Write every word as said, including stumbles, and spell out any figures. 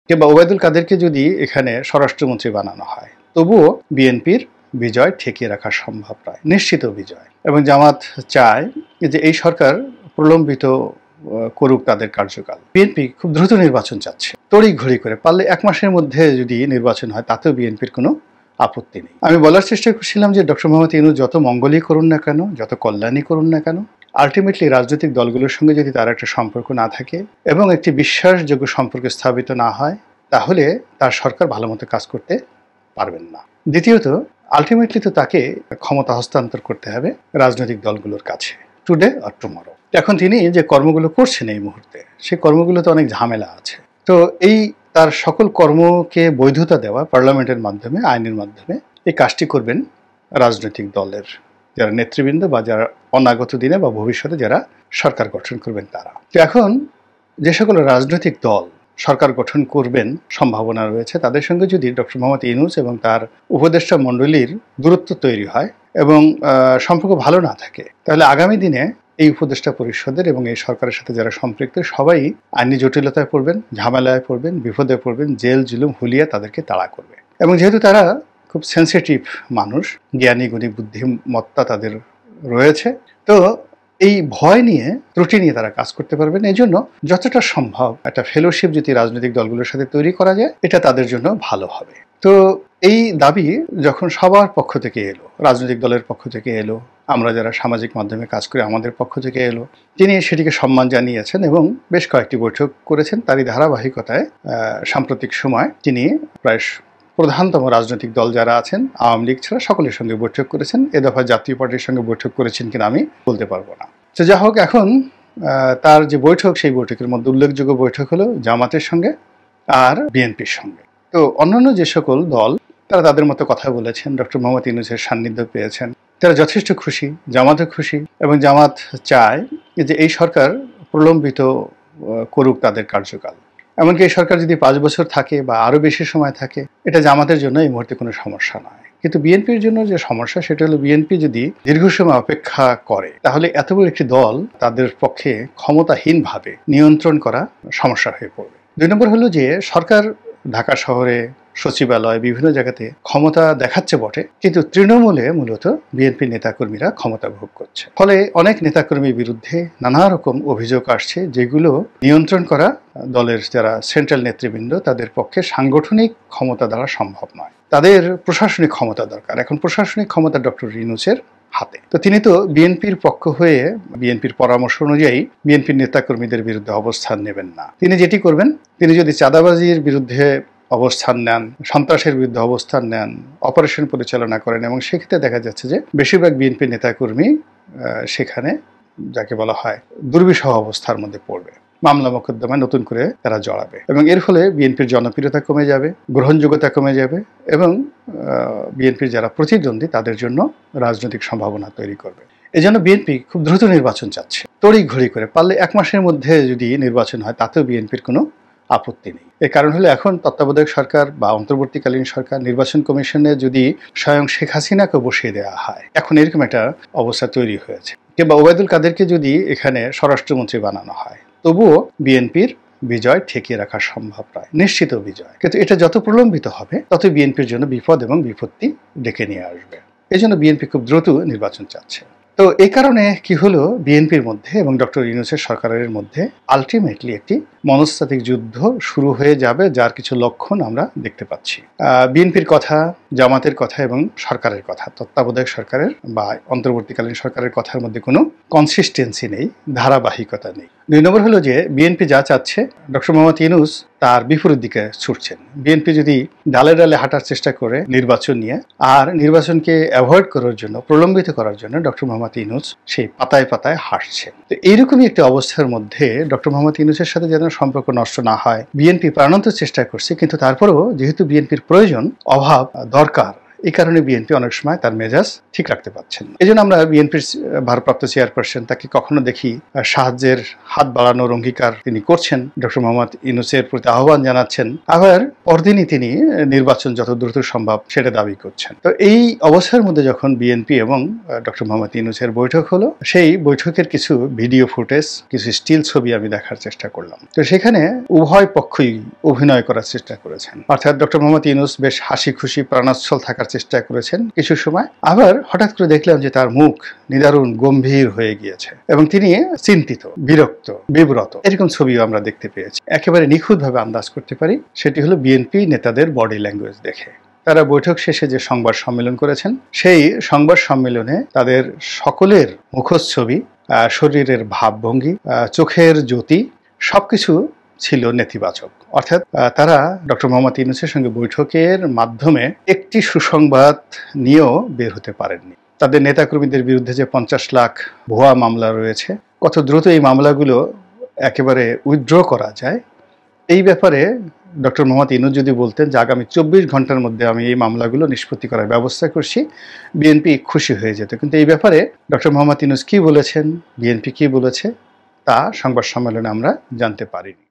কিংবা ওবায়দুল কাদেরকে যদি এখানে স্বরাষ্ট্রমন্ত্রী বানানো হয়, তবুও বিএনপির বিজয় ঠেকিয়ে রাখা সম্ভব নয়, নিশ্চিত বিজয়। এবং জামাত চায় যে এই সরকার প্রলম্বিত করুক তাদের কার্যকাল। বিএনপি খুব দ্রুত নির্বাচন চাচ্ছে, তড়িঘড়ি করে, পারলে এক মাসের মধ্যে যদি নির্বাচন হয় তাতেও বিএনপির কোনো আপত্তি নেই। আমি বলার চেষ্টা করছিলাম যে ডক্টর মোহাম্মদ ইউনূস যত মঙ্গলই করুন না কেন, যত কল্যাণই করুন না কেন, আলটিমেটলি রাজনৈতিক দলগুলোর সঙ্গে যদি তার একটা সম্পর্ক না থাকে এবং একটি বিশ্বাসযোগ্য সম্পর্ক স্থাপিত না হয়, তাহলে তার সরকার ভালো মতো কাজ করতে পারবেন না। দ্বিতীয়ত, আলটিমেটলি তো তাকে ক্ষমতা হস্তান্তর করতে হবে রাজনৈতিক দলগুলোর কাছে, টুডে আর টুমরো। এখন তিনি যে কর্মগুলো করছেন এই মুহূর্তে, সেই কর্মগুলোতে অনেক ঝামেলা আছে। তো এই তার সকল কর্মকে বৈধতা দেওয়া পার্লামেন্টের মাধ্যমে, আইনের মাধ্যমে এই কাজটি করবেন রাজনৈতিক দলের যারা নেতৃবৃন্দ বা যারা অনাগত দিনে বা ভবিষ্যতে যারা সরকার গঠন করবেন তারা। তো এখন যে সকল রাজনৈতিক দল সরকার গঠন করবেন সম্ভাবনা রয়েছে, তাদের সঙ্গে যদি ডক্টর মোহাম্মদ ইউনূস এবং তার উপদেষ্টা মণ্ডলীর দূরত্ব তৈরি হয় এবং সম্পর্ক ভালো না থাকে, তাহলে আগামী দিনে এই উপদেষ্টা পরিষদের এবং এই সরকারের সাথে যারা সম্পৃক্ত সবাই আইনি জটিলতায় পড়বেন, ঝামেলায় পড়বেন, বিপদে পড়বেন, জেল জুলুম হুলিয়া তাদেরকে তাড়া করবে। এবং যেহেতু তারা খুব সেন্সিটিভ মানুষ, জ্ঞানী গুণী বুদ্ধিমত্তা তাদের রয়েছে, তো এই ভয় নিয়ে, ত্রুটি নিয়ে তারা কাজ করতে পারবেন। এই জন্য যতটা সম্ভব একটা ফেলোশিপ যদি রাজনৈতিক দলগুলোর সাথে তৈরি করা যায়, এটা তাদের জন্য ভালো হবে। তো এই দাবি যখন সবার পক্ষ থেকে এলো, রাজনৈতিক দলের পক্ষ থেকে এলো, আমরা যারা সামাজিক মাধ্যমে কাজ করি আমাদের পক্ষ থেকে এলো, তিনি সেটিকে সম্মান জানিয়েছেন এবং বেশ কয়েকটি বৈঠক করেছেন। তারই ধারাবাহিকতায় সাম্প্রতিক সময় তিনি প্রায় প্রধানতম রাজনৈতিক দল যারা আছেন, আওয়ামী লীগ ছাড়া সকলের সঙ্গে বৈঠক করেছেন। এ দফা জাতীয় পার্টির সঙ্গে বৈঠক করেছেন কিনা আমি বলতে পারবো না। তো যা হোক, এখন তার যে বৈঠক, সেই বৈঠকের মধ্যে উল্লেখযোগ্য বৈঠক হলো জামাতের সঙ্গে আর বিএনপির সঙ্গে। তো অন্যান্য যে সকল দল তারা তাদের মতো কথা বলেছেন, ডক্টর মোহাম্মদ ইউনূসের সান্নিধ্য পেয়েছেন, তারা যথেষ্ট খুশি, জামাতও খুশি। এবং জামাত চায় যে এই সরকার প্রলম্বিত করুক তাদের কার্যকাল। এমনকি এই সরকার যদি পাঁচ বছর থাকে বা আরও বেশি সময় থাকে, এটা জামাতের জন্য এই মুহূর্তে কোনো সমস্যা নয়। কিন্তু বিএনপির জন্য যে সমস্যা, সেটা হলো বিএনপি যদি দীর্ঘ সময় অপেক্ষা করে, তাহলে এত বড় একটি দল তাদের পক্ষে ক্ষমতাহীনভাবে নিয়ন্ত্রণ করা সমস্যা হয়ে পড়বে। দুই নম্বর হলো যে সরকার ঢাকা শহরে, সচিবালয়, বিভিন্ন জায়গাতে ক্ষমতা দেখাচ্ছে বটে, কিন্তু তৃণমূলে মূলত বিএনপি নেতাকর্মীরা ক্ষমতা ভোগ করছে। ফলে অনেক নেতাকর্মীর বিরুদ্ধে নানা রকম অভিযোগ আসছে, যেগুলো নিয়ন্ত্রণ করা দলের যারা সেন্ট্রাল নেতৃবৃন্দ তাদের পক্ষে সাংগঠনিক ক্ষমতা দ্বারা সম্ভব নয়। তাদের প্রশাসনিক ক্ষমতা দরকার। এখন প্রশাসনিক ক্ষমতা ডক্টর ইউনূসের হাতে। তো তিনি তো বিএনপির পক্ষ হয়ে বিএনপির পরামর্শ অনুযায়ী বিএনপির নেতাকর্মীদের বিরুদ্ধে অবস্থান নেবেন না। তিনি যেটি করবেন, তিনি যদি চাঁদাবাজির বিরুদ্ধে অবস্থান নেন, সন্ত্রাসের বিরুদ্ধে অবস্থান নেন, অপারেশন পরিচালনা করেন, এবং সেক্ষেত্রে দেখা যাচ্ছে যে বেশিরভাগ বিএনপি নেতাকর্মী সেখানে যাকে বলা হয় দুর্বিষহ অবস্থার মধ্যে পড়বে, মামলা মোকদ্দমায় নতুন করে তারা জড়াবে, এবং এর ফলে বিএনপির জনপ্রিয়তা কমে যাবে, গ্রহণযোগ্যতা কমে যাবে, এবং বিএনপির যারা প্রতিদ্বন্দ্বী তাদের জন্য রাজনৈতিক সম্ভাবনা তৈরি করবে। এই জন্য বিএনপি খুব দ্রুত নির্বাচন চাচ্ছে, তড়িঘড়ি করে, পারলে এক মাসের মধ্যে যদি নির্বাচন হয় তাতেও বিএনপির কোনো আপত্তি নেই। এর কারণ হলো এখন তত্ত্বাবধায়ক সরকার বা অন্তর্বর্তীকালীন সরকার, নির্বাচন কমিশনে যদি স্বয়ং শেখ হাসিনাকে বসিয়ে দেওয়া হয়, এখন এরকম একটা অবস্থা তৈরি হয়েছে। কিংবা ওবায়দুল কাদেরকে যদি এখানে স্বরাষ্ট্রমন্ত্রী বানানো হয়, তবুও বিএনপির বিজয় ঠেকিয়ে রাখা সম্ভব নয়, নিশ্চিত বিজয়। কিন্তু এটা যত প্রলম্বিত হবে, তত বিএনপির জন্য বিপদ এবং বিপত্তি ডেকে নিয়ে আসবে। এই জন্য বিএনপি খুব দ্রুত নির্বাচন চাচ্ছে। তো এই কারণে কি হলো, বিএনপির মধ্যে এবং ডক্টর ইউনূসের সরকারের মধ্যে আলটিমেটলি একটি মনস্তাত্ত্বিক যুদ্ধ শুরু হয়ে যাবে, যার কিছু লক্ষণ আমরা দেখতে পাচ্ছি। বিএনপির কথা, জামাতের কথা এবং সরকারের কথা, তত্ত্বাবধায়ক সরকারের বা অন্তর্বর্তীকালীন সরকারের কথার মধ্যে কোনো কনসিস্টেন্সি নেই, ধারাবাহিকতা নেই। দুই নম্বর হলো যে বিএনপি যা চাচ্ছে, ডক্টর মোহাম্মদ ইউনূস তার বিপরীত দিকে ছুটছেন। বিএনপি যদি ডালে ডালে হাঁটার চেষ্টা করে নির্বাচন নিয়ে, আর নির্বাচনকে অ্যাভয়েড করার জন্য, প্রলম্বিত করার জন্য ডক্টর মোহাম্মদ ইউনূস সেই পাতায় পাতায় হাঁটছে। তো এইরকমই একটি অবস্থার মধ্যে ডক্টর মোহাম্মদ ইউনূসের সাথে যেন সম্পর্ক নষ্ট না হয়, বিএনপি প্রাণান্ত চেষ্টা করছে। কিন্তু তারপরেও যেহেতু বিএনপির প্রয়োজন, অভাব, দরকার, এই কারণে বিএনপি অনেক সময় তার মেজাজ ঠিক রাখতে পারছেন না। এই জন্য আমরা বিএনপির ভারপ্রাপ্ত চেয়ারপারসন তাকে কখনো দেখি সাহায্যের হাত বাড়ানোর অঙ্গীকার তিনি করছেন, ডক্টর মোহাম্মদ ইউনূসের প্রতি আহ্বান জানাচ্ছেন, আবার পরদিনই তিনি নির্বাচন যত দ্রুত সম্ভব সেটা দাবি করছেন। তো এই অবস্থার মধ্যে যখন বিএনপি এবং ডক্টর মোহাম্মদ ইউনূসের বৈঠক হলো, সেই বৈঠকের কিছু ভিডিও ফুটেজ, কিছু স্টিল ছবি আমি দেখার চেষ্টা করলাম। তো সেখানে উভয় পক্ষই অভিনয় করার চেষ্টা করেছেন, অর্থাৎ ডক্টর মোহাম্মদ ইউনূস বেশ হাসি খুশি প্রাণোচ্ছল থাকার চেষ্টা করেছেন কিছু সময়, আবার হঠাৎ করে দেখলাম যে তার মুখ নিদারুণ গম্ভীর হয়ে গিয়েছে এবং তিনি চিন্তিত, বিরক্ত, বিব্রত, এরকম ছবিও আমরা দেখতে পেয়েছি। একেবারে নিখুঁতভাবে আন্দাজ করতে পারি সেটি হলো বিএনপি নেতাদের বডি ল্যাঙ্গুয়েজ দেখে। তারা বৈঠক শেষে যে সংবাদ সম্মেলন করেছেন, সেই সংবাদ সম্মেলনে তাদের সকলের মুখচ্ছবি, শরীরের ভাবভঙ্গি, চোখের জ্যোতি সবকিছু ছিল নেতিবাচক। অর্থাৎ তারা ডক্টর মোহাম্মদ ইউনূসের সঙ্গে বৈঠকের মাধ্যমে একটি সুসংবাদ নিয়েও বের হতে পারেননি। তাদের নেতাকর্মীদের বিরুদ্ধে যে পঞ্চাশ লাখ ভুয়া মামলা রয়েছে, কত দ্রুত এই মামলাগুলো একেবারে উইথড্র করা যায়, এই ব্যাপারে ডক্টর মোহাম্মদ ইউনূস যদি বলতেন যে আগামী চব্বিশ ঘন্টার মধ্যে আমি এই মামলাগুলো নিষ্পত্তি করার ব্যবস্থা করছি, বিএনপি খুশি হয়ে যেত। কিন্তু এই ব্যাপারে ডক্টর মোহাম্মদ ইউনূস কি বলেছেন, বিএনপি কি বলেছে, তা সংবাদ সম্মেলনে আমরা জানতে পারিনি।